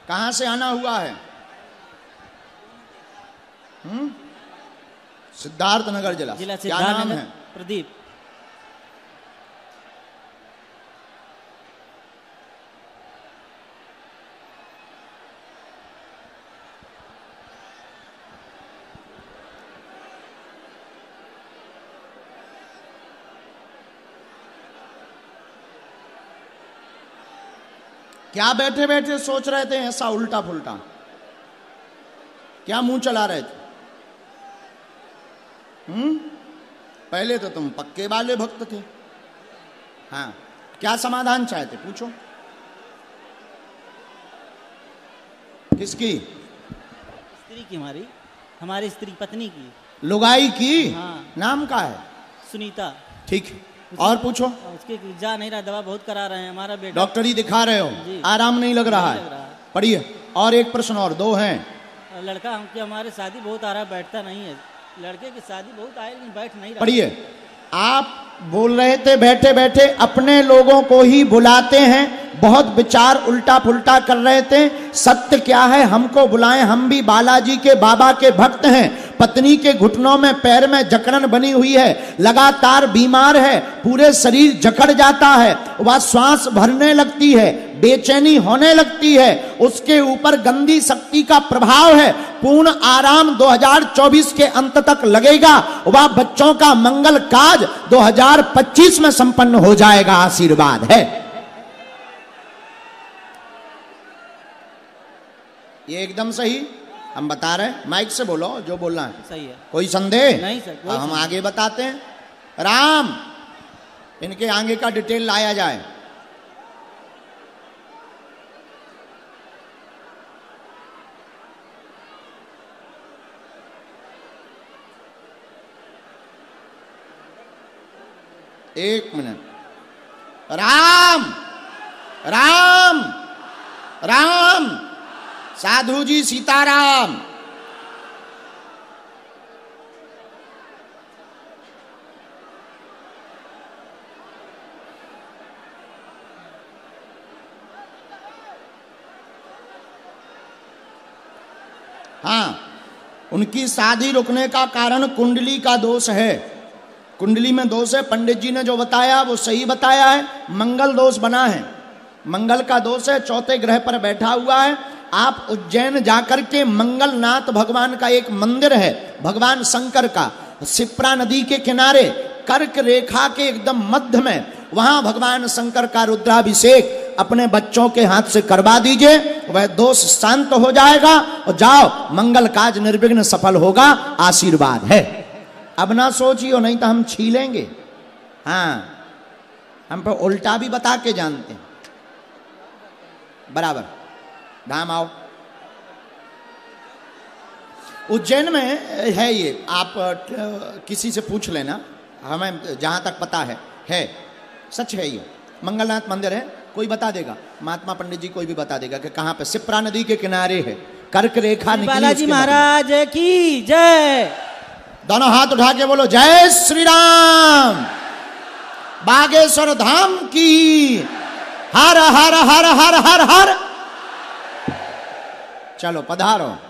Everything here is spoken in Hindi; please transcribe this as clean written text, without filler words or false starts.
कहां से आना हुआ है? सिद्धार्थनगर जिला। क्या नाम है? प्रदीप। क्या बैठे बैठे सोच रहे थे ऐसा उल्टा फुल्टा? क्या मुंह चला रहे थे? पहले तो तुम पक्के वाले भक्त थे। हाँ, क्या समाधान चाहते पूछो। किसकी? स्त्री की, हमारी स्त्री पत्नी की। लुगाई की? हाँ। नाम का है? सुनीता। ठीक है, और पूछो। उसके जा नहीं रहा, दवा बहुत करा रहे हैं हमारा बेटा। डॉक्टरी दिखा रहे हो, आराम नहीं लग रहा है। पढ़िए। और एक प्रश्न और, दो हैं। लड़का हमकी हमारे शादी बहुत आ रहा है, बैठता नहीं है। लड़के की शादी बहुत आए लेकिन बैठ नहीं रहा। पढ़िए। आप बोल रहे थे बैठे बैठे अपने लोगों को ही बुलाते हैं, बहुत विचार उल्टा पुल्टा कर रहे थे। सत्य क्या है, हमको बुलाएं, हम भी बालाजी के बाबा के भक्त हैं। पत्नी के घुटनों में पैर में जकड़न बनी हुई है, लगातार बीमार है, पूरे शरीर जकड़ जाता है, वह श्वास भरने लगती है, बेचैनी होने लगती है, उसके ऊपर गंदी शक्ति का प्रभाव है। पूर्ण आराम 2024 के अंत तक लगेगा, वह बच्चों का मंगल काज 2025 में संपन्न हो जाएगा। आशीर्वाद है। ये एकदम सही हम बता रहे हैं। माइक से बोलो, जो बोलना है सही है। कोई संदेह नहीं सर, अब हम आगे बताते हैं। राम, इनके आगे का डिटेल लाया जाए। एक मिनट। राम राम राम, साधु जी सीताराम। हाँ, उनकी शादी रुकने का कारण कुंडली का दोष है। कुंडली में दोष है। पंडित जी ने जो बताया वो सही बताया है। मंगल दोष बना है, मंगल का दोष है, चौथे ग्रह पर बैठा हुआ है। आप उज्जैन जाकर के मंगलनाथ भगवान का एक मंदिर है, भगवान शंकर का, शिप्रा नदी के किनारे कर्क रेखा के एकदम मध्य में, वहां भगवान शंकर का रुद्राभिषेक अपने बच्चों के हाथ से करवा दीजिए, वह दोष शांत हो जाएगा और जाओ, मंगल काज निर्विघ्न सफल होगा। आशीर्वाद है। अब ना सोचियो, नहीं तो हम छीलेंगे। हाँ, हम पे उल्टा भी बता के जानते हैं। बराबर। धाम आओ। उज्जैन में है ये, आप किसी से पूछ लेना, हमें जहां तक पता है सच है। ये मंगलनाथ मंदिर है, कोई बता देगा, महात्मा पंडित जी कोई भी बता देगा कि कहां पे। शिप्रा नदी के किनारे है, कर्क रेखा निकली। बालाजी महाराज की जय। दोनों हाथ उठा के बोलो जय श्री राम। बागेश्वर धाम की हर हर हर हर हर हर। चलो पधारो।